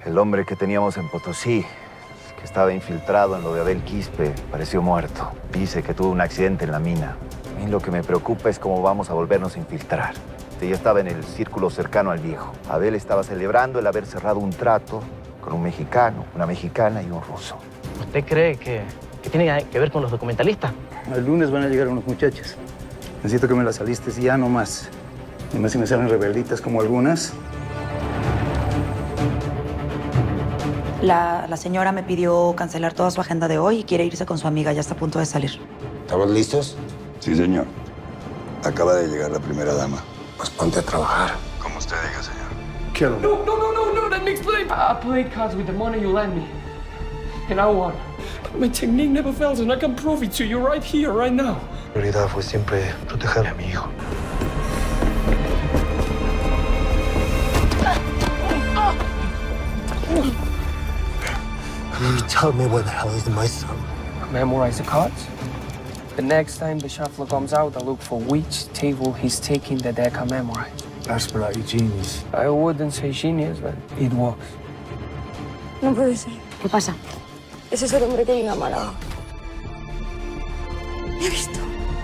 El hombre que teníamos en Potosí, que estaba infiltrado en lo de Abel Quispe, pareció muerto. Dice que tuvo un accidente en la mina. A mí lo que me preocupa es cómo vamos a volvernos a infiltrar. Ella estaba en el círculo cercano al viejo. Abel estaba celebrando el haber cerrado un trato con un mexicano, una mexicana y un ruso. ¿Usted cree que tiene que ver con los documentalistas? El lunes van a llegar unos muchachos. Necesito que me las alistes ya no más. Y más si me salen rebelditas como algunas. La señora me pidió cancelar toda su agenda de hoy y quiere irse con su amiga. Ya está a punto de salir. ¿Estamos listos? Sí, señor. Acaba de llegar la primera dama. Pues ponte a trabajar. Como usted diga, señor. Kill him. No, let me explain. I played cards with the money you lent me. And I won. My technique never fails and I can prove it to you right here, right now. Mi prioridad fue siempre proteger a mi hijo. Can you tell me where the hell is my son? Memorize the cards. The next time the shuffler comes out, I look for which table he's taking the deck I memorized. That's bloody genius. I wouldn't say genius, but it works. No puede ser. ¿Qué pasa? Ese es el hombre que vino a Málaga. Me he visto.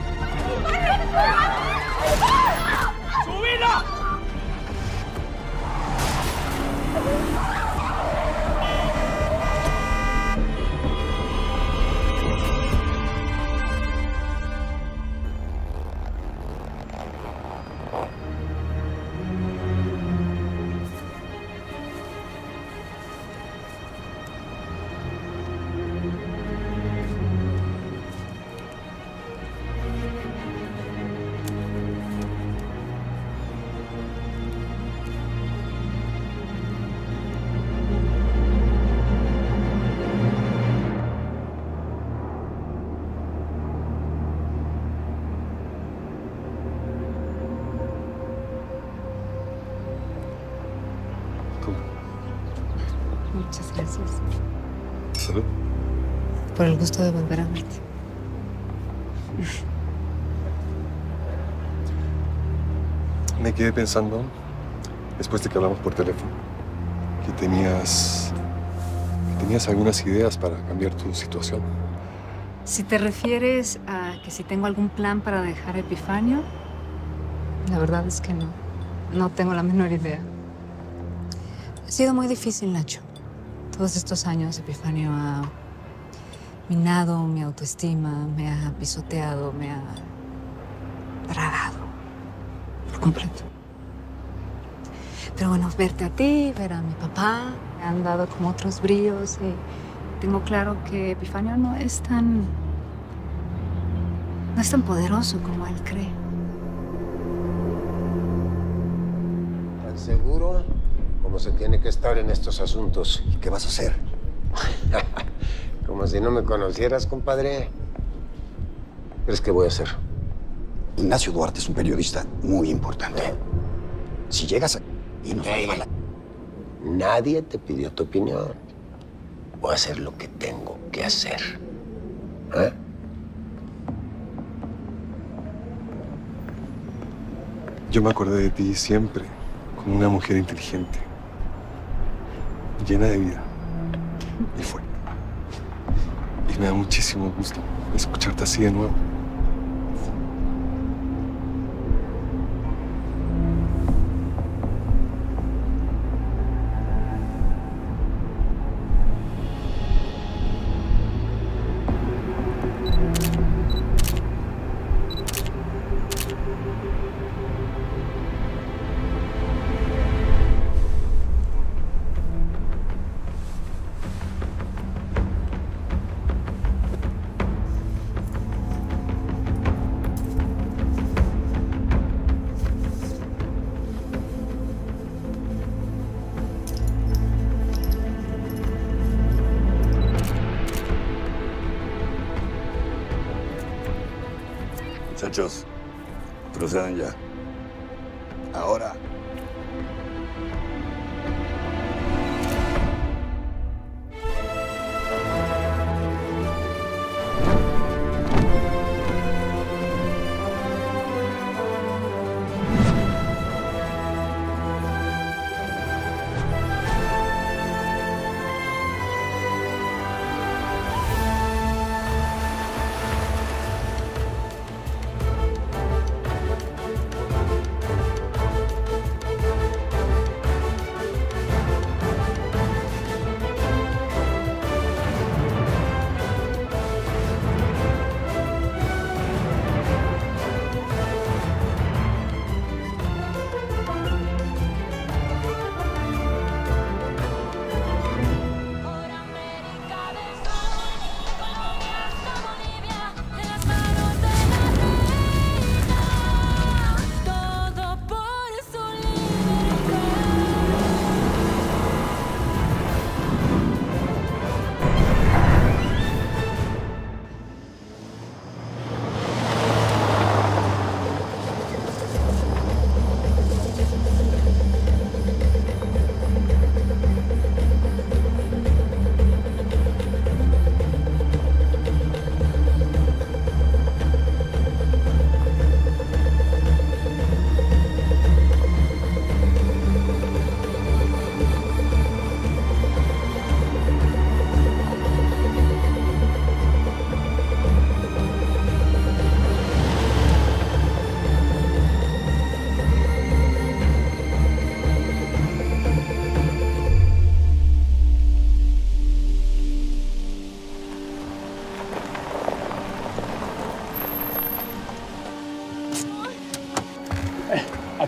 Muchas gracias. Salud. Por el gusto de volver a verte. Me quedé pensando, después de que hablamos por teléfono, que tenías algunas ideas para cambiar tu situación. Si te refieres a que si tengo algún plan para dejar a Epifanio, la verdad es que no. No tengo la menor idea. Ha sido muy difícil, Nacho. Todos estos años Epifanio ha minado mi autoestima, me ha pisoteado, me ha tragado por completo. Pero bueno, verte a ti, ver a mi papá, me han dado como otros bríos y tengo claro que Epifanio no es tan poderoso como él cree. ¿Tan seguro como se tiene que estar en estos asuntos? ¿Y qué vas a hacer? Como si no me conocieras, compadre. ¿Crees que voy a hacer? Ignacio Duarte es un periodista muy importante. Si llegas a... y nos va a la... Nadie te pidió tu opinión. Voy a hacer lo que tengo que hacer. ¿Eh? Yo me acordé de ti siempre como una mujer inteligente, llena de vida y fuerte. Y me da muchísimo gusto escucharte así de nuevo. Muchachos, procedan ya. Ahora.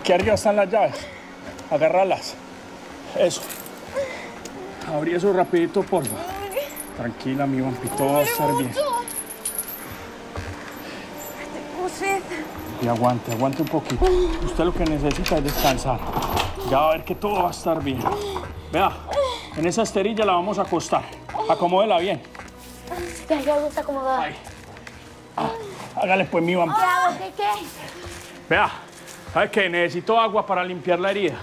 Aquí arriba están las llaves. Agárralas. Eso. Abrí eso rapidito, por favor. Tranquila, mi vampi, todo va a estar bien. Tengo sed. Y aguante un poquito. Usted lo que necesita es descansar. Ya va a ver que todo va a estar bien. Vea, en esa esterilla la vamos a acostar. Acomódela bien. Ya está acomodada. Ahí. Hágale pues, mi vampi. ¿Qué hago? ¿Qué? Vea, ¿sabe qué? Necesito agua para limpiar la herida.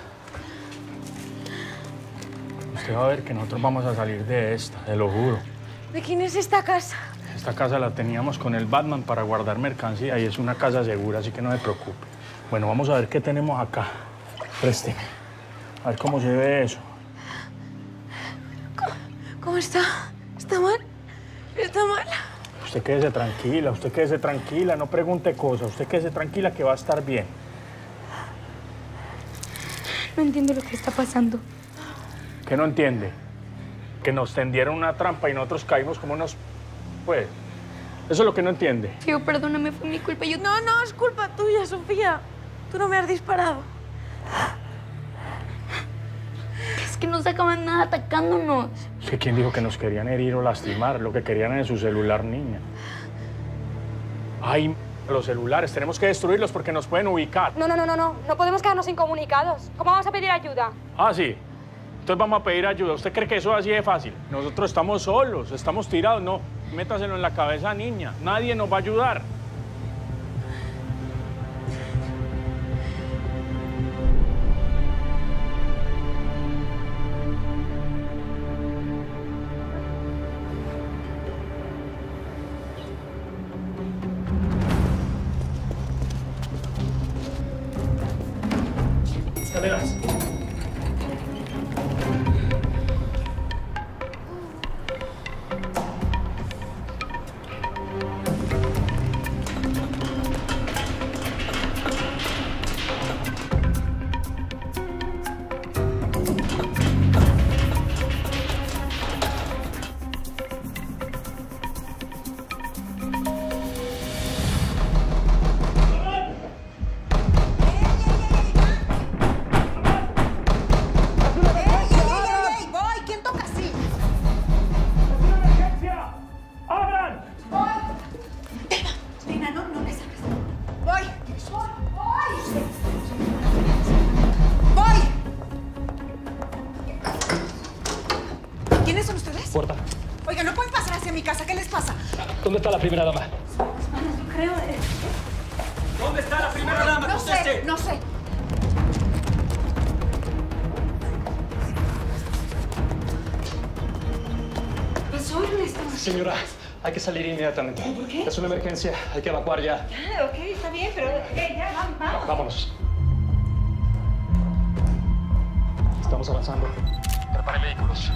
Usted va a ver que nosotros vamos a salir de esta, te lo juro. ¿De quién es esta casa? Esta casa la teníamos con el Batman para guardar mercancía y es una casa segura, así que no se preocupe. Bueno, vamos a ver qué tenemos acá. Présteme. A ver cómo se ve eso. ¿Cómo está? ¿Está mal? ¿Está mal? Usted quédese tranquila, no pregunte cosas. Usted quédese tranquila que va a estar bien. No entiendo lo que está pasando. ¿Qué no entiende? Que nos tendieron una trampa y nosotros caímos como unos... Pues, eso es lo que no entiende. Tío, perdóname, fue mi culpa. No, es culpa tuya, Sofía. Tú no me has disparado. Es que no sacaban nada atacándonos. ¿Sí? ¿Quién dijo que nos querían herir o lastimar? Lo que querían era su celular, niña. Ay, los celulares, tenemos que destruirlos porque nos pueden ubicar. No podemos quedarnos incomunicados. ¿Cómo vamos a pedir ayuda? Ah, sí. Entonces vamos a pedir ayuda. ¿Usted cree que eso es así de fácil? Nosotros estamos solos, estamos tirados. No, métaselo en la cabeza, niña. Nadie nos va a ayudar. Escaleras. ¿Quiénes son ustedes? Puerta. Oiga, no pueden pasar hacia mi casa. ¿Qué les pasa? ¿Dónde está la primera dama? No creo. ¿Dónde está la primera dama? No sé, no sé. ¿Qué pasó, Ernesto? Señora, hay que salir inmediatamente. ¿Por qué? Es una emergencia, hay que evacuar ya. Ya, ok, está bien, pero ya, vamos. Vámonos. Estamos avanzando. Preparen vehículos.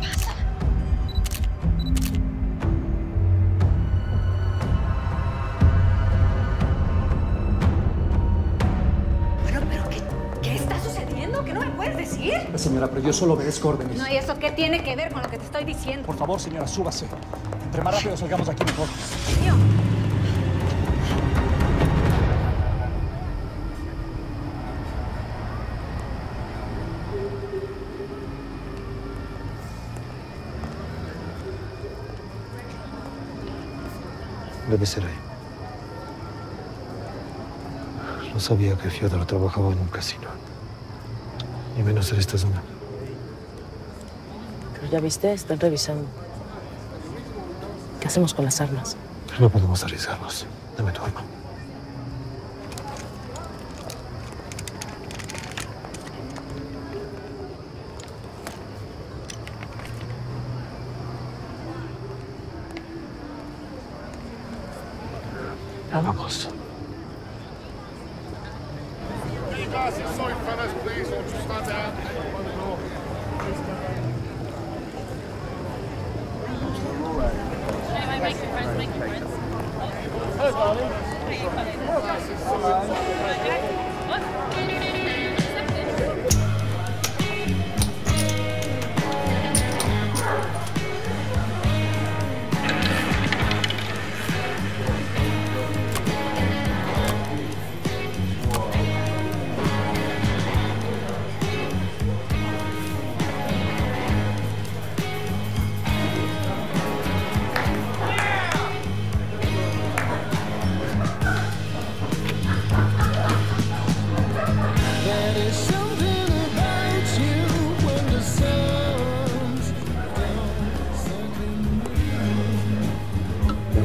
Bueno, pero ¿qué está sucediendo? ¿Qué no me puedes decir? Señora, pero yo solo obedezco órdenes. No, ¿y eso qué tiene que ver con lo que te estoy diciendo? Por favor, señora, súbase. Entre más rápido salgamos de aquí, mejor. Tío. Debe ser ahí. No sabía que Fyodor trabajaba en un casino. Ni menos en esta zona. Pero ya viste, están revisando. ¿Qué hacemos con las armas? No podemos arriesgarnos. Dame tu arma. Vamos.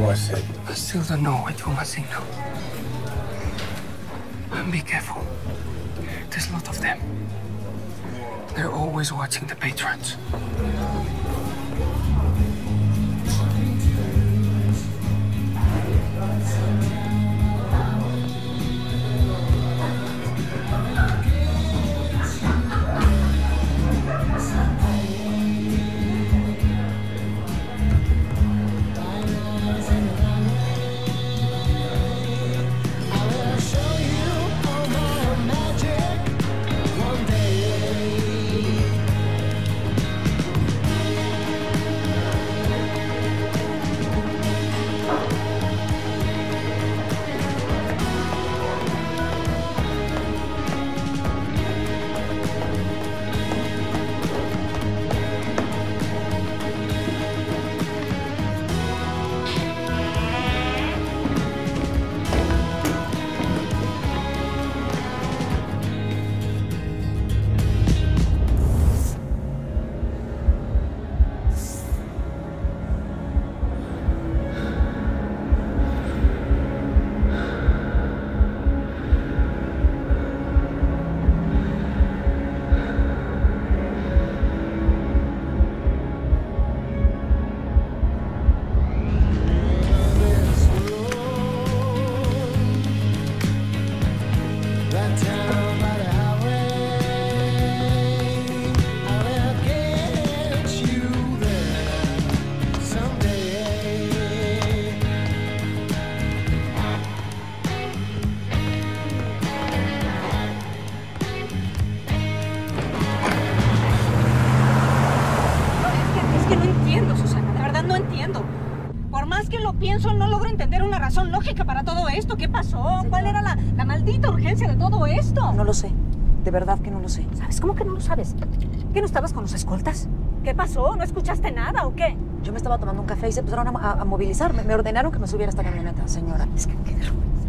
was it? I still don't know what you must signal. And be careful. There's a lot of them. They're always watching the patrons. Pienso, no logro entender una razón lógica para todo esto. ¿Qué pasó? ¿Cuál era la maldita urgencia de todo esto? No lo sé. De verdad que no lo sé. ¿Sabes? ¿Cómo que no lo sabes? ¿Qué, no estabas con los escoltas? ¿Qué pasó? ¿No escuchaste nada o qué? Yo me estaba tomando un café y se empezaron a movilizarme. Me ordenaron que me subiera a esta camioneta, señora. Es que qué vergüenza.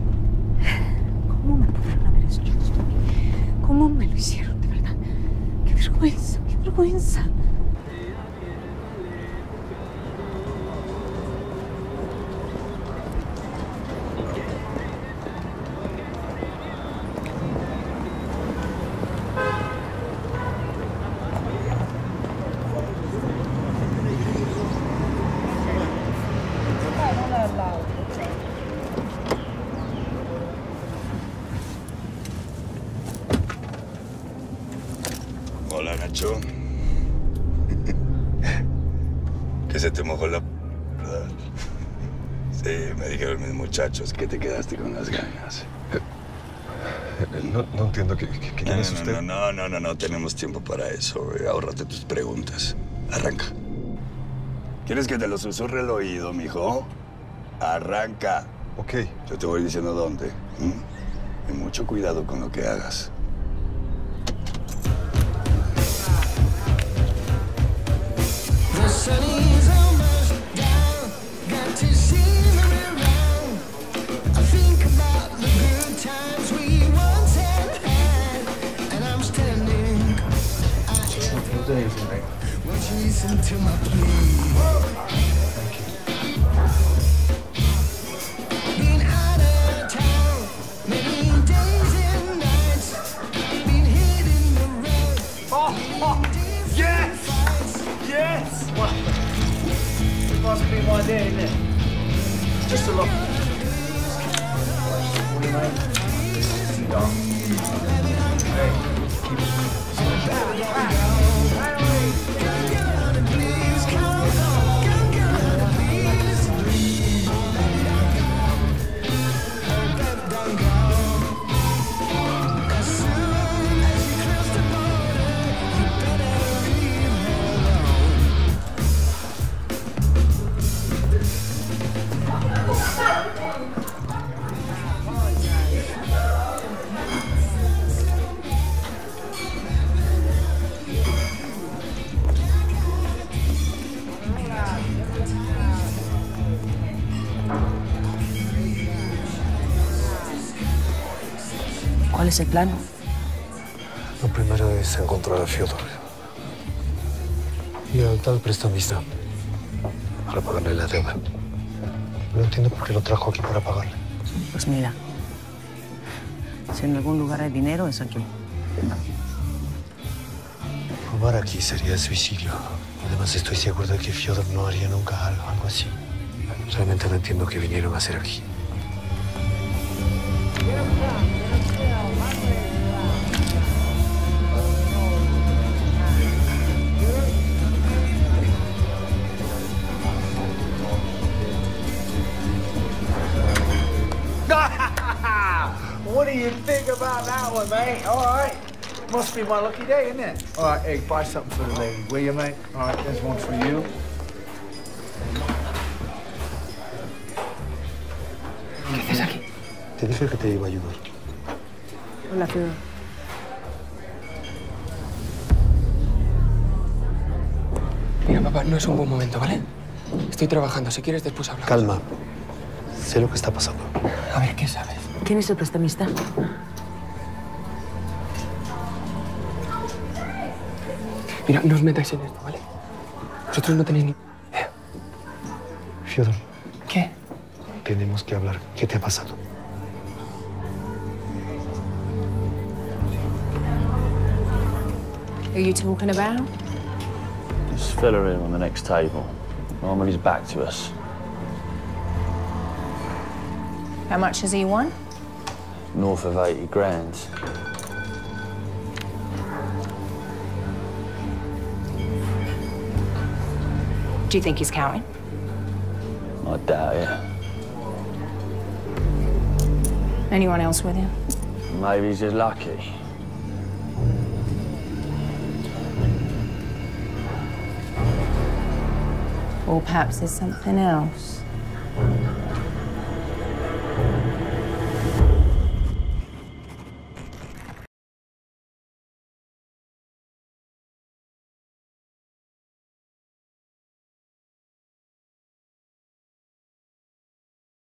¿Cómo me pudieron haber hecho esto? ¿Cómo me lo hicieron, de verdad? Qué vergüenza, qué vergüenza. Hola, Nacho. ¿Que se te mojó la... ¿verdad? Sí, me dijeron mis muchachos que te quedaste con las ganas. No entiendo ¿quién es usted? No tenemos tiempo para eso. Ahórrate tus preguntas. Arranca. ¿Quieres que te lo susurre el oído, mijo? Arranca. Ok. Yo te voy diciendo dónde. Y mucho cuidado con lo que hagas. The sun is almost down, got to see them around. I think about the good times we once had, and I'm standing. Won't you listen to my plea? Been out of town many days and nights, been hitting the road. Yes! Yes! What? It must be my day, isn't it? Just a look. What do you mean? Sit down. Hey, keep ¿Cuál es el plan? Lo primero es encontrar a Fyodor y al tal prestamista para pagarle la deuda. No entiendo por qué lo trajo aquí para pagarle. Pues mira, si en algún lugar hay dinero, es aquí. Robar aquí sería suicidio. Además, estoy seguro de que Fyodor no haría nunca algo así. Realmente no entiendo qué vinieron a hacer aquí. What do you think about that one, mate? All right. Must be my lucky day, isn't it? All right, hey, buy something for the lady, will you, mate? All right, there's one for you. ¿Qué haces aquí? Te dije que te iba a ayudar. Hola, Fyodor. Mira, papá, no es un buen momento, ¿vale? Estoy trabajando. Si quieres, después hablamos. Calma. Sé lo que está pasando. A ver, ¿qué sabes? ¿Quién es el prestamista? Mira, no os metáis en esto, ¿vale? Vosotros no tenéis ni idea. Fyodor. ¿Qué? Tenemos que hablar. ¿Qué te ha pasado? Who are you talking about? This fella in on the next table. The one with his back to us. How much has he won? North of 80 grand. Do you think he's counting? I doubt it. Anyone else with him? Maybe he's just lucky. Or perhaps there's something else.